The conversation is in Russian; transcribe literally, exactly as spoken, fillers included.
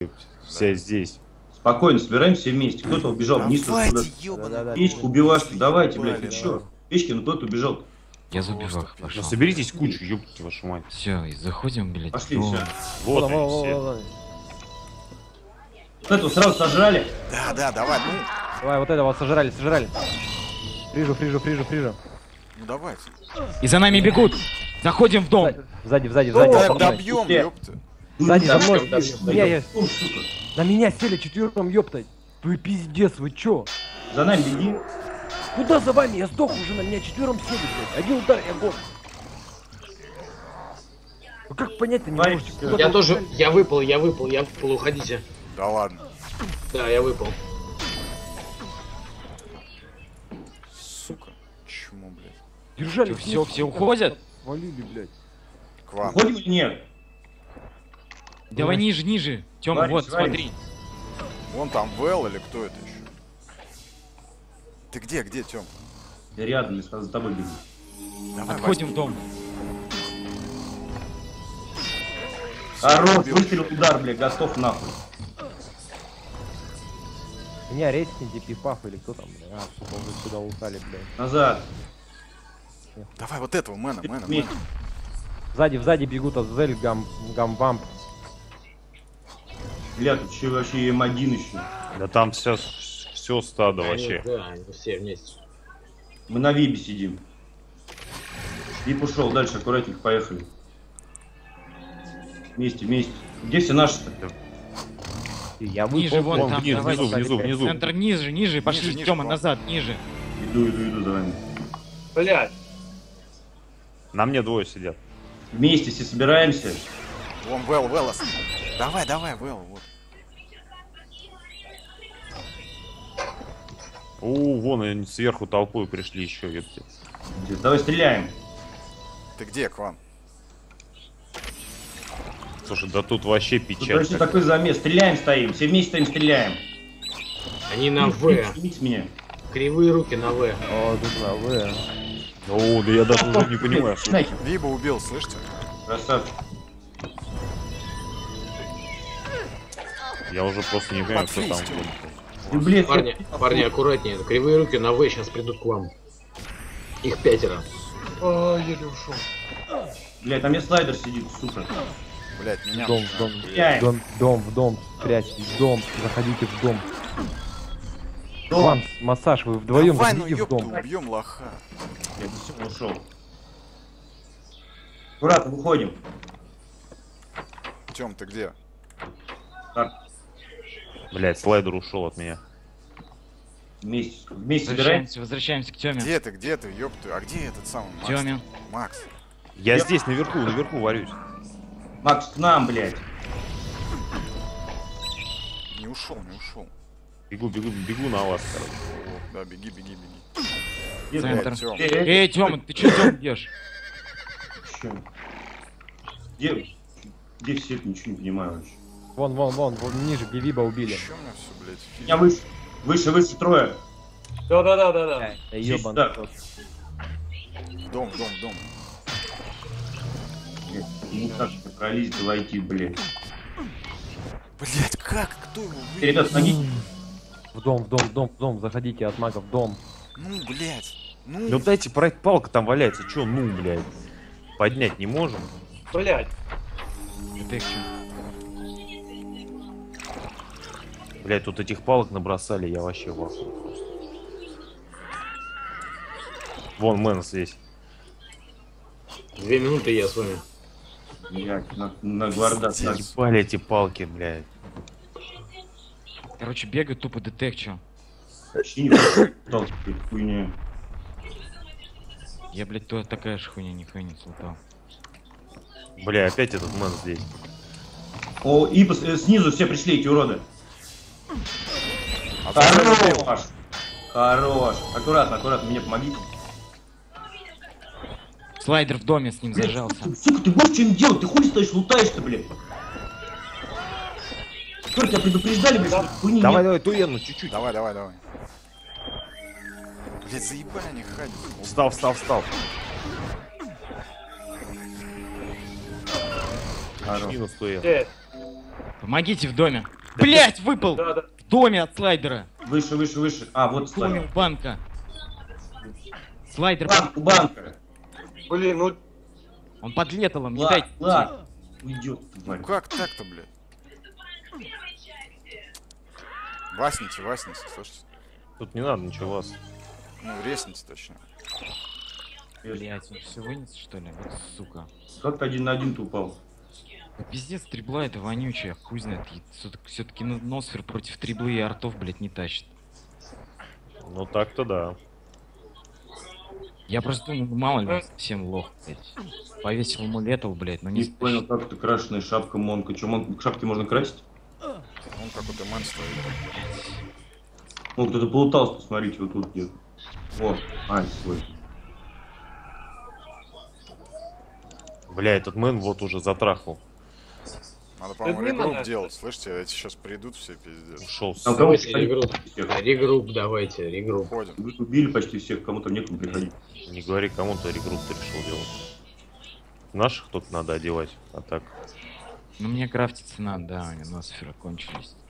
Вся здесь. Спокойно, собираемся все вместе. Кто-то убежал вниз. Печку, убивашки, давайте, блядь, вы чё? Печки, ну кто-то убежал. Я за убивах пошел. Ну соберитесь кучу, ёпта вашу мать. Все, и заходим, блядь. Пошли, все. Вот они все. Вот этого сразу сожрали. Да, да, давай, ну. Давай, вот этого сожрали, сожрали. Фрижу, фрижу, фрижу, фрижу. Ну давайте. И за нами бегут. Заходим в дом. Сзади, сзади, сзади. Да, добьем, ёпта. Сзади, за мной. Да, Я, я... На меня сели четвером, ёпта. Вы пиздец, вы чё? За нами беги. Куда за вами? Я сдох уже, на меня четвером сели, блядь. Один удар, я год. Ну как понять-то не Вань, можете? Я тоже, я выпал, я выпал, я выпал, уходите. Да ладно. Да, я выпал. Сука. Чему, блядь? Держали. Все, все уходят. Валили, блядь. К вам. Уходим или нет? Давай ниже, ниже. Тёма, Варим, вот, варим. смотри. Вон там Вэл или кто это еще? Ты где, где, Тём? Я рядом, я за тобой бегу. Давай, Отходим в дом. Хорош, выстрелил удар, блядь, готов нахуй. Меня рейсните, пиф-паф или кто там, блядь. А, сука, уже сюда упали, блядь. Назад. Давай вот этого мэна, мэна, Вместе. мэна. Сзади, сзади бегут Азель, гам, гамбамп. Бля, тут еще вообще эм один еще. Да там все, все стадо вообще. Да, они все вместе. Мы на вибе сидим. Вип ушел, дальше аккуратненько поехали. Вместе, вместе. Где все наши-то? Я Ниже, вон Вон, там. вниз, давай, внизу, внизу, внизу. Центр ниже, ниже. Пошли, ниже, Тёма, к вам. назад, ниже. Иду, иду, иду за вами. Блядь. На мне двое сидят. Вместе все собираемся. Вон Вэл, Вэл. ос- Давай, давай, Вэл, вот. У, вон они сверху толпой пришли еще, ёпте. Где? Давай стреляем. Ты где, к вам? Слушай, да тут вообще Тут печаль. вообще такой замес. Стреляем, стоим. Все вместе стоим, стреляем. Они на В. Снимите меня. Кривые руки на В. О, тут на вы. О, да я даже уже не понимаю. что- Нахер. Виба убил, слышите? Красавчик. Я уже просто не понимаю, кто там. Подфейс, Тём. Ты, блядь, Парни, парни, аккуратнее. Кривые руки на В сейчас придут к вам. Их пятеро. О, еле ушел. блядь, там мне слайдер сидит, сука. Блять, меня. Дом, в дом, Стреляем. дом, дом, в дом, прячьтесь, в дом, заходите в дом. Дом. Ван, массаж, вы вдвоем Давай, ну заходите в ёпту, дом. убьем лоха. Я все ушел. Аккуратно, выходим. Тём, ты где? Так, Блять, слайдер ушел от меня. вместе, вместе собираем. Возвращаемся, возвращаемся к Тёме. Где ты, где ты, ёпту? А где этот самый Макс? Тёме. Макс. Я Я- здесь наверху, наверху варюсь. Макс, к нам, блядь. Не ушел, не ушел. Бегу, бегу, бегу на вас, короче. О, да, беги, беги, беги. Где, Центр. блядь? Тём. Э, э, Эй, Тёма, ты чё дом бьешь? чё? Где, где все, ничего не понимаю вообще. Вон, вон, вон, вон ниже, Бивиба убили. Чё у меня все, блядь? фиг? Меня выше, выше, выше трое. Да-да-да-да-да. Да Здесь, ёбан. да. В дом, в дом, в дом. Блядь, ну как пролезть войти, блядь. Блять, как? Кто его Э, выбил? Ребят, помогите. В дом, в дом, в дом, в дом, заходите от мага в дом. Ну, блять. Ну, Ну дайте брать, палка там валяется. Чё, ну, блядь. Поднять не можем. Блядь. Детекшн. Блядь, тут этих палок набросали, я вообще в ахуе просто. Вон мэн здесь. Две минуты и я с вами. Блядь, на, на гвардас. Пиздец. нас. Ебали эти палки, блядь. Короче, бегает тупо детекчу. Почти не пытался, блядь, хуйня. Я, блядь, то такая же хуйня, нихуя не слутал. Бля, опять этот мэн здесь. О, и пос- э, снизу все пришли, эти уроды. а ты убил. Хорош. Хорош. Аккуратно, аккуратно, мне помогите. Слайдер в доме с ним зажался. Сука, ты будешь что-нибудь делать? Ты хули стоишь, лутаешь-то, блядь? Что, тебя предупреждали, блядь, что хуйни Давай, нет? давай, туену, чуть-чуть. Давай, давай, давай. Блять, заебали они ходят. Встал, встал, встал. Хорош. Минус туен. Э, Помогите в доме. Блять, выпал! Да, да. В доме от слайдера. Выше, выше, выше. А, вот В доме слайдер. у банка. Слайдер, Банк, у банка. Блин, ну... он под леталом, не Ла, дайте. ла. Уйдет, тварь. Ну как так-то, блядь? Васните, васните, слышите? Тут не надо ничего вас. Ну, ресните, точнее. Блять, он все вынес, что ли? Вот сука. Как ты один на один-то упал? Да пиздец, трибла это вонючая, хуй знает. Все-таки Носфер против триблы и артов, блять, не тащит. Ну так-то да. Я просто думаю, ну, мало ли, всем лох, блять. Повесил ему летал, блять, но не Не понял, стащит. как это крашеная шапка Монка. Че, Монка, шапки можно красить? Он как у Дэмэн стоит. О, кто-то полутался, посмотрите, вот тут где. Вот, ай, свой. Бля, этот мэн вот уже затрахал. Надо, по-моему, не регрупп надо. делать, слышите? Эти сейчас придут все, пиздец. Ушел с... Там кого Давайте регрупп. Регрупп давайте, регрупп. Уходим. Вы убили почти всех, кому-то некому приходить. Не говори, кому-то регрупп ты решил делать. Наших только надо одевать, а так... Ну мне крафтиться надо, да, у меня Носфера кончились.